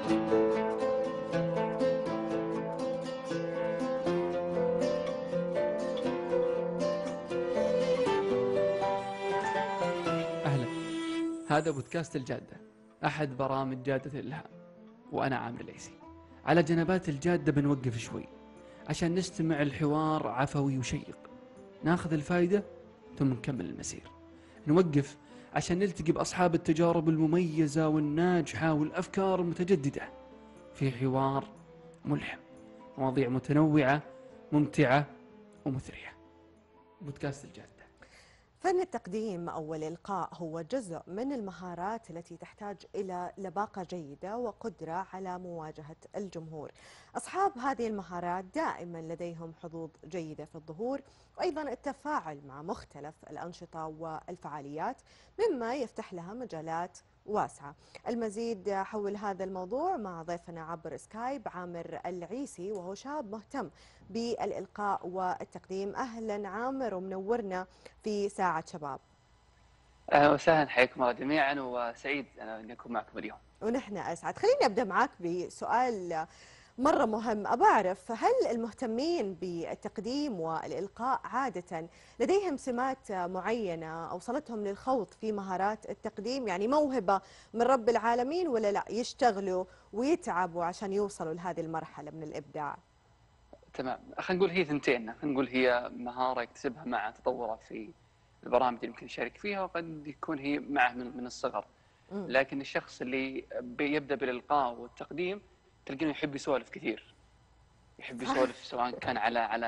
أهلا، هذا بودكاست الجادة، أحد برامج جادة الإلهام، وأنا عامر العيسي. على جنبات الجادة بنوقف شوي عشان نستمع الحوار عفوي وشيق، ناخذ الفايدة ثم نكمل المسير. نوقف عشان نلتقي بأصحاب التجارب المميزة والناجحة والأفكار المتجددة في حوار ملهم، مواضيع متنوعة ممتعة ومثرية. بودكاست الجادة. فن التقديم أو الإلقاء هو جزء من المهارات التي تحتاج إلى لباقة جيدة وقدرة على مواجهة الجمهور. أصحاب هذه المهارات دائما لديهم حظوظ جيدة في الظهور، وأيضا التفاعل مع مختلف الأنشطة والفعاليات، مما يفتح لها مجالات واسعة. المزيد حول هذا الموضوع مع ضيفنا عبر سكايب عامر العيسي، وهو شاب مهتم بالإلقاء والتقديم. أهلا عامر ومنورنا في ساعة شباب. أهلا وسهلا، حياكم الله جميعا، وسعيد أنا أن أكون معكم اليوم. ونحن أسعد. خليني أبدأ معك بسؤال مرة مهم. أبى أعرف، هل المهتمين بالتقديم والإلقاء عادة لديهم سمات معينة أوصلتهم للخوض في مهارات التقديم؟ يعني موهبة من رب العالمين، ولا لا يشتغلوا ويتعبوا عشان يوصلوا لهذه المرحلة من الإبداع؟ تمام، خلينا نقول هي ثنتين. خلينا نقول هي مهارة يكتسبها مع تطوره في البرامج اللي يمكن يشارك فيها، وقد يكون هي معه من الصغر. لكن الشخص اللي بيبدأ بالإلقاء والتقديم تلقينه يحب يسولف كثير، يحب يسولف سواء كان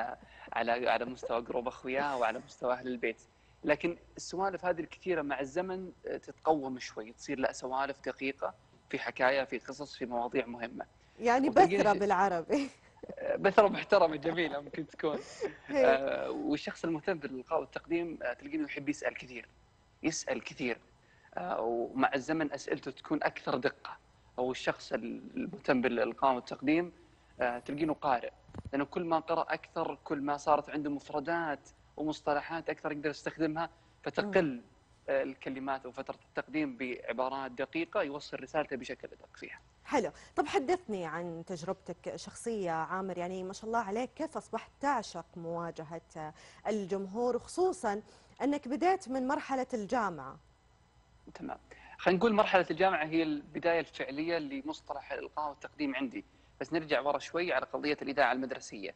على مستوى قرب أخوياه أو على مستوى أهل البيت. لكن السوالف هذه الكثيرة مع الزمن تتقوم شوي، تصير لا سوالف دقيقة، في حكاية، في قصص، في مواضيع مهمة. يعني بثرة بالعربي. بثرة محترمة جميلة ممكن تكون. والشخص المهتم بالإلقاء والتقديم تلقينه يحب يسأل كثير، يسأل كثير، ومع الزمن أسئلته تكون أكثر دقة. أو الشخص المهتم بالإلقاء والتقديم تلقينه قارئ، لأنه كل ما قرأ أكثر كل ما صارت عنده مفردات ومصطلحات أكثر يقدر يستخدمها، فتقل الكلمات أو فترة التقديم بعبارات دقيقة يوصل رسالته بشكل أدق فيها. حلو. طب حدثني عن تجربتك الشخصية عامر، يعني ما شاء الله عليك كيف أصبحت تعشق مواجهة الجمهور، وخصوصا أنك بدأت من مرحلة الجامعة. تمام، خلينا نقول مرحلة الجامعة هي البداية الفعلية لمصطلح الإلقاء والتقديم عندي. بس نرجع ورا شوي على قضية الإذاعة المدرسية.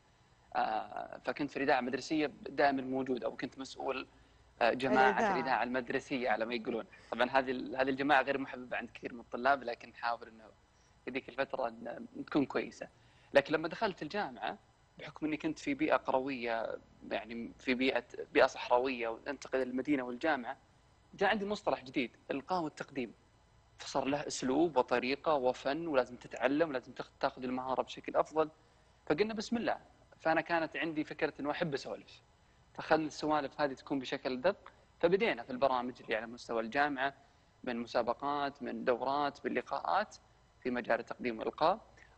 فكنت في الإذاعة المدرسية دائما موجود، أو كنت مسؤول جماعة الإذاعة المدرسية على ما يقولون. طبعا هذه الجماعة غير محببة عند كثير من الطلاب، لكن نحاول أنه في ذيك الفترة أن تكون كويسة. لكن لما دخلت الجامعة، بحكم أني كنت في بيئة قروية، يعني في بيئة صحراوية، وانتقل إلى المدينة والجامعة، جاء عندي مصطلح جديد، الإلقاء والتقديم. فصار له أسلوب وطريقة وفن، ولازم تتعلم ولازم تاخذ المهارة بشكل أفضل. فقلنا بسم الله. فأنا كانت عندي فكرة أنه أحب أسولف، فخلنا السوالف هذه تكون بشكل دق. فبدينا في البرامج اللي على مستوى الجامعة، من مسابقات، من دورات، باللقاءات في مجال التقديم والإلقاء.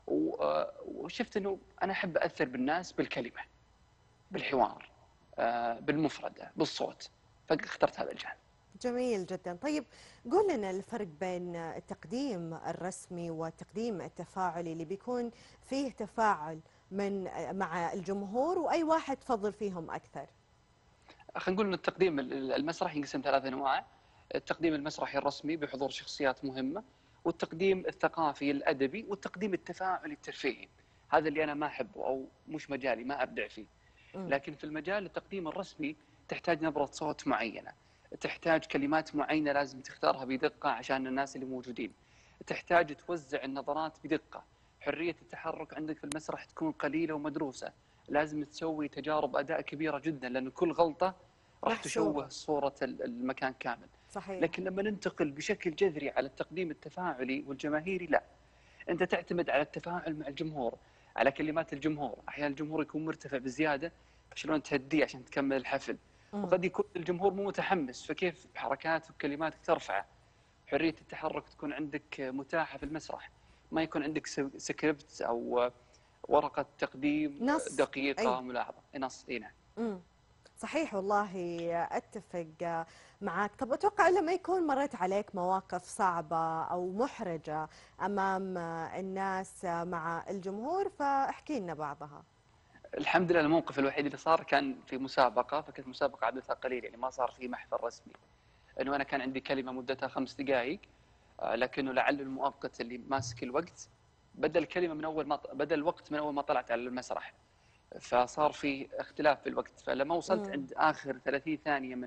وشفت أنه أنا أحب أثر بالناس بالكلمة، بالحوار، بالمفردة، بالصوت. فاخترت هذا الجانب. جميل جدا. طيب قول لنا الفرق بين التقديم الرسمي والتقديم التفاعلي، اللي بيكون فيه تفاعل مع الجمهور، وأي واحد تفضل فيهم أكثر؟ خلينا نقول أن التقديم المسرحي ينقسم 3 أنواع. التقديم المسرحي الرسمي بحضور شخصيات مهمة، والتقديم الثقافي الأدبي، والتقديم التفاعلي الترفيهي. هذا اللي أنا ما أحبه أو مش مجالي، ما أبدع فيه. لكن في المجال التقديم الرسمي تحتاج نبرة صوت معينة، تحتاج كلمات معينة لازم تختارها بدقة عشان الناس اللي موجودين، تحتاج توزع النظرات بدقة، حرية التحرك عندك في المسرح تكون قليلة ومدروسة، لازم تسوي تجارب أداء كبيرة جدا، لأن كل غلطة راح تشوه صورة المكان كامل. صحيح. لكن لما ننتقل بشكل جذري على التقديم التفاعلي والجماهيري، لا، أنت تعتمد على التفاعل مع الجمهور، على كلمات الجمهور. أحيانا الجمهور يكون مرتفع بزيادة، فشلون تهديه عشان تكمل الحفل؟ وقد يكون الجمهور مو متحمس، فكيف بحركات وكلماتك ترفعه؟ حرية التحرك تكون عندك متاحة في المسرح، ما يكون عندك سكريبت أو ورقة تقديم نص. دقيقة ملاحظة، نص. نعم. صحيح والله، أتفق معك. طب أتوقع لما يكون مرت عليك مواقف صعبة أو محرجة أمام الناس مع الجمهور، فاحكي لنا بعضها. الحمد لله الموقف الوحيد اللي صار كان في مسابقة، فكانت مسابقة عددها قليل، يعني ما صار في محفل رسمي. انه انا كان عندي كلمة مدتها 5 دقائق، لكنه لعل المؤقت اللي ماسك الوقت بدل الكلمة من اول ما بدل الوقت من اول ما طلعت على المسرح، فصار في اختلاف في الوقت. فلما وصلت عند اخر 30 ثانية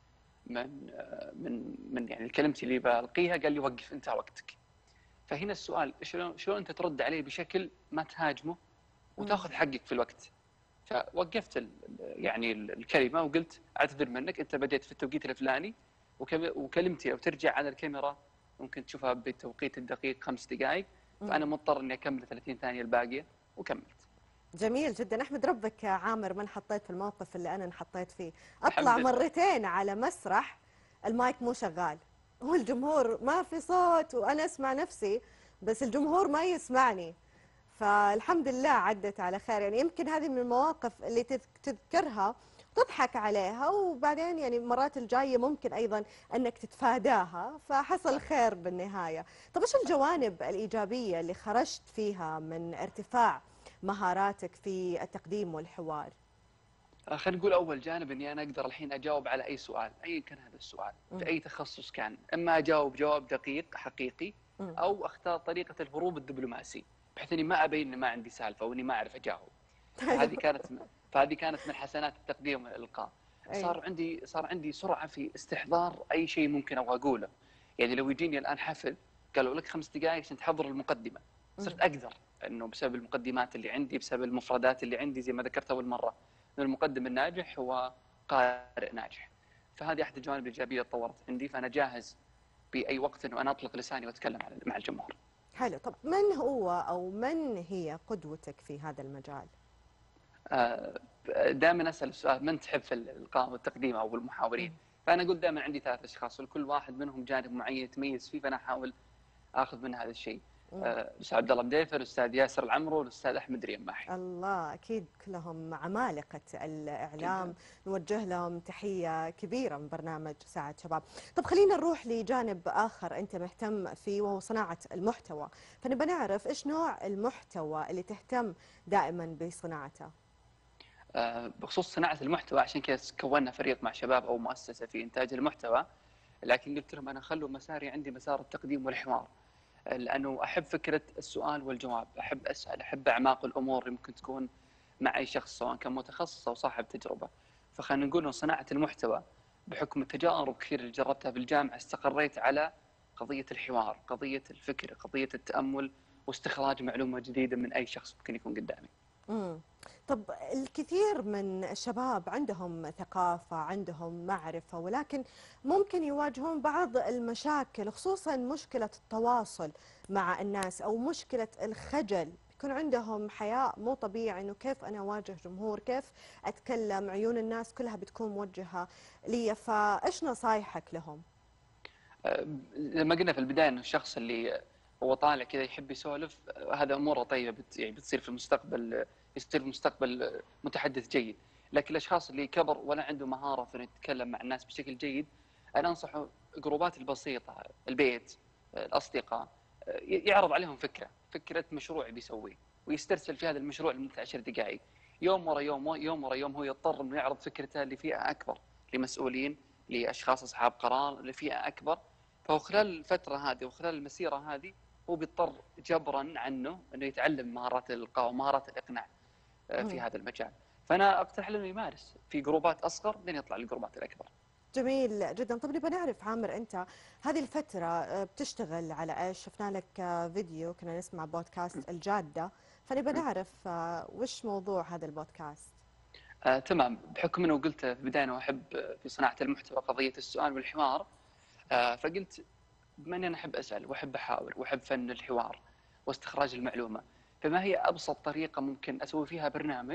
من يعني كلمتي اللي بلقيها، قال لي وقف انت وقتك. فهنا السؤال، شلون انت ترد عليه بشكل ما تهاجمه وتاخذ حقك في الوقت؟ فوقفت يعني الكلمه وقلت اعتذر منك، انت بديت في التوقيت الفلاني، وكلمتي لو ترجع على الكاميرا ممكن تشوفها بالتوقيت الدقيق 5 دقائق، فانا مضطر اني اكمل 30 ثانيه الباقيه، وكملت. جميل جدا. أحمد ربك يا عامر ما انحطيت في الموقف اللي أنا انحطيت فيه. أطلع الحمد لله. مرتين على مسرح، المايك مو شغال والجمهور ما في صوت، وأنا أسمع نفسي بس الجمهور ما يسمعني. فالحمد لله عدت على خير. يعني يمكن هذه من المواقف اللي تذكرها تضحك عليها، وبعدين يعني المرات الجاية ممكن أيضا أنك تتفاداها، فحصل خير بالنهاية. طب إيش الجوانب الإيجابية اللي خرجت فيها من ارتفاع مهاراتك في التقديم والحوار؟ خلينا نقول اول جانب اني انا اقدر الحين اجاوب على اي سؤال، ايا كان هذا السؤال في اي تخصص كان، اما اجاوب جواب دقيق حقيقي، او اختار طريقه الهروب الدبلوماسي، بحيث اني ما ابين اني ما عندي سالفه واني ما اعرف اجاوب. فهذه كانت فهذه كانت من حسنات التقديم والالقاء. صار عندي سرعه في استحضار اي شيء ممكن ابغى اقوله. يعني لو يجيني الان حفل قالوا لك 5 دقائق عشان تحضر المقدمه، صرت اقدر، انه بسبب المقدمات اللي عندي، بسبب المفردات اللي عندي، زي ما ذكرت اول مره، ان المقدم الناجح هو قارئ ناجح. فهذه احد الجوانب الايجابيه اللي تطورت عندي، فانا جاهز باي وقت انه انا اطلق لساني واتكلم مع الجمهور. حلو. طب من هو أو من هي قدوتك في هذا المجال؟ دائما اسال السؤال، من تحب في الالقاء والتقديم او المحاورين؟ فانا اقول دائما عندي 3 اشخاص، وكل واحد منهم جانب معين يتميز فيه، فانا احاول اخذ من هذا الشيء. الاستاذ عبد الله مديفر، الاستاذ ياسر العمرو، والاستاذ احمد ريماحي. الله، أكيد كلهم عمالقة الإعلام. جدا. نوجه لهم تحية كبيرة من برنامج ساعة شباب. طب خلينا نروح لجانب آخر أنت مهتم فيه، وهو صناعة المحتوى. فنبى نعرف إيش نوع المحتوى اللي تهتم دائما بصناعته؟ بخصوص صناعة المحتوى، عشان كذا كونا فريق مع شباب أو مؤسسة في إنتاج المحتوى، لكن قلت لهم أنا خلوا مساري عندي مسار التقديم والحوار، لأنه أحب فكرة السؤال والجواب، أحب أسأل، أحب أعماق الأمور اللي ممكن تكون مع أي شخص سواء كان متخصص أو صاحب تجربة. فخلينا نقول إنه صناعة المحتوى بحكم التجارب كثير اللي جربتها في الجامعة، استقريت على قضية الحوار، قضية الفكر، قضية التأمل، واستخراج معلومة جديدة من أي شخص ممكن يكون قدامي. طب الكثير من الشباب عندهم ثقافة، عندهم معرفة، ولكن ممكن يواجهون بعض المشاكل، خصوصا مشكلة التواصل مع الناس أو مشكلة الخجل. يكون عندهم حياء مو طبيعي، إنه كيف أنا أواجه جمهور، كيف أتكلم، عيون الناس كلها بتكون موجهة لي. فإيش نصايحك لهم؟ لما قلنا في البدايه انه الشخص اللي هو طالع كذا يحب يسولف، هذا اموره طيبه يعني بتصير في المستقبل، يصير في المستقبل متحدث جيد. لكن الاشخاص اللي كبر ولا عنده مهاره في انه يتكلم مع الناس بشكل جيد، انا انصحه جروبات البسيطه، البيت، الاصدقاء، يعرض عليهم فكره مشروع بيسويه، ويسترسل في هذا المشروع لمده 10 دقائق. يوم ورا يوم، يوم ورا يوم، هو يضطر انه يعرض فكرته لفئه اكبر، لمسؤولين، لاشخاص اصحاب قرار، لفئه اكبر. فهو خلال الفترة هذه وخلال المسيرة هذه هو بيضطر جبرا عنه أنه يتعلم مهارات الإلقاء ومهارات الإقناع في هذا المجال. فأنا أقترح له أنه يمارس في جروبات أصغر لين يطلع للجروبات الأكبر. جميل جدا. طب نبغى نعرف عامر، أنت هذه الفترة بتشتغل على إيش؟ شفنا لك فيديو، كنا نسمع بودكاست الجادة، فنبغى نعرف وش موضوع هذا البودكاست؟ تمام. بحكم أنه قلت في البداية أنه أحب في صناعة المحتوى قضية السؤال والحوار، فقلت بما أني أنا أحب أسأل وأحب أحاور وأحب فن الحوار واستخراج المعلومة، فما هي أبسط طريقة ممكن أسوي فيها برنامج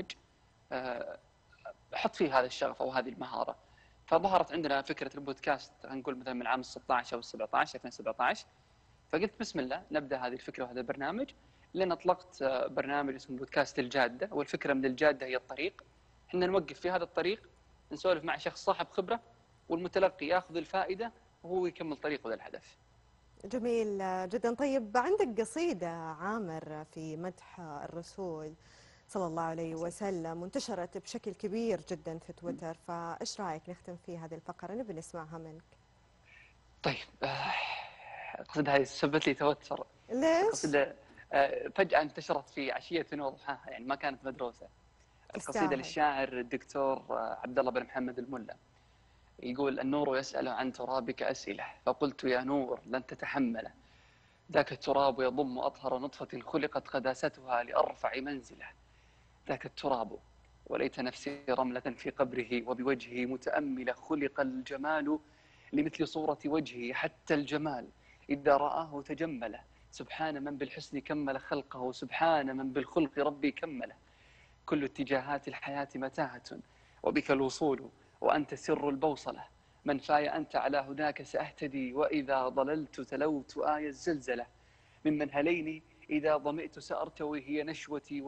أحط فيه هذا الشغف أو هذه المهارة؟ فظهرت عندنا فكرة البودكاست، نقول مثلا من عام 16 أو 17 2017. فقلت بسم الله نبدأ هذه الفكرة وهذا البرنامج، لأن أطلقت برنامج اسمه بودكاست الجادة. والفكرة من الجادة هي الطريق، احنا نوقف في هذا الطريق نسولف مع شخص صاحب خبرة، والمتلقي ياخذ الفائدة وهو يكمل طريقه للهدف. جميل جدا. طيب عندك قصيدة عامر في مدح الرسول صلى الله عليه وسلم وانتشرت بشكل كبير جدا في تويتر، فايش رايك نختم في هذه الفقرة؟ نبي نسمعها منك. طيب القصيدة هذه سبت لي توتر. ليش؟ القصيدة فجأة انتشرت في عشية وضحاها، يعني ما كانت مدروسة. القصيدة تستاهل. للشاعر الدكتور عبد الله بن محمد الملا. يقول: النور يسأل عن ترابك أسئلة، فقلت يا نور لن تتحمله. ذاك التراب يضم أطهر نطفة خلقت قداستها لأرفع منزله. ذاك التراب وليت نفسي رملة في قبره، وبوجهه متأملة. خلق الجمال لمثل صورة وجهه، حتى الجمال إذا رآه تجمله. سبحان من بالحسن كمل خلقه، سبحان من بالخلق ربي كمله. كل اتجاهات الحياة متاهة، وبك الوصول وأنت سر البوصلة. من فاي أنت على هداك سأهتدي، وإذا ضللت تلوت آي الزلزلة. ممن هليني إذا ظمئت سأرتوي، هي نشوتي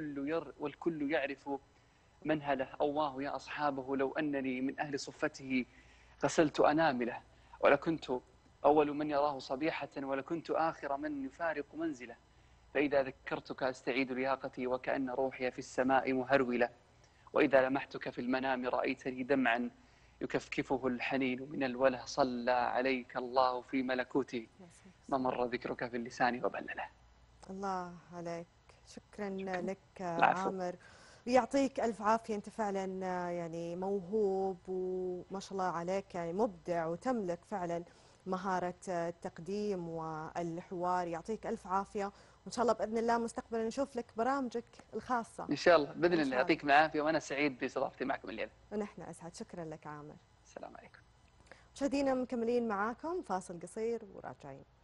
والكل يعرف منهله. أواه يا أصحابه لو أنني من أهل صفته غسلت أنامله، ولكنت أول من يراه صبيحة، ولكنت آخر من يفارق منزله. فإذا ذكرتك أستعيد لياقتي، وكأن روحي في السماء مهرولة. وإذا لمحتك في المنام رأيتني دمعا يكفكفه الحنين من الوله. صلى عليك الله في ملكوته، ما مر ذكرك في اللسان وبلله. الله عليك. شكرا لك العفو. عامر، ويعطيك ألف عافية. أنت فعلا يعني موهوب وما شاء الله عليك، يعني مبدع وتملك فعلا مهارة التقديم والحوار. يعطيك ألف عافية، وإن شاء الله بإذن الله مستقبلا نشوف لك برامجك الخاصة. إن شاء الله بإذن إن الله. شاء الله. يعطيكم العافية، وأنا سعيد باستضافتي معكم الليلة. ونحن أسعد. شكرا لك عامر. السلام عليكم. مشاهدينا مكملين معاكم فاصل قصير وراجعين.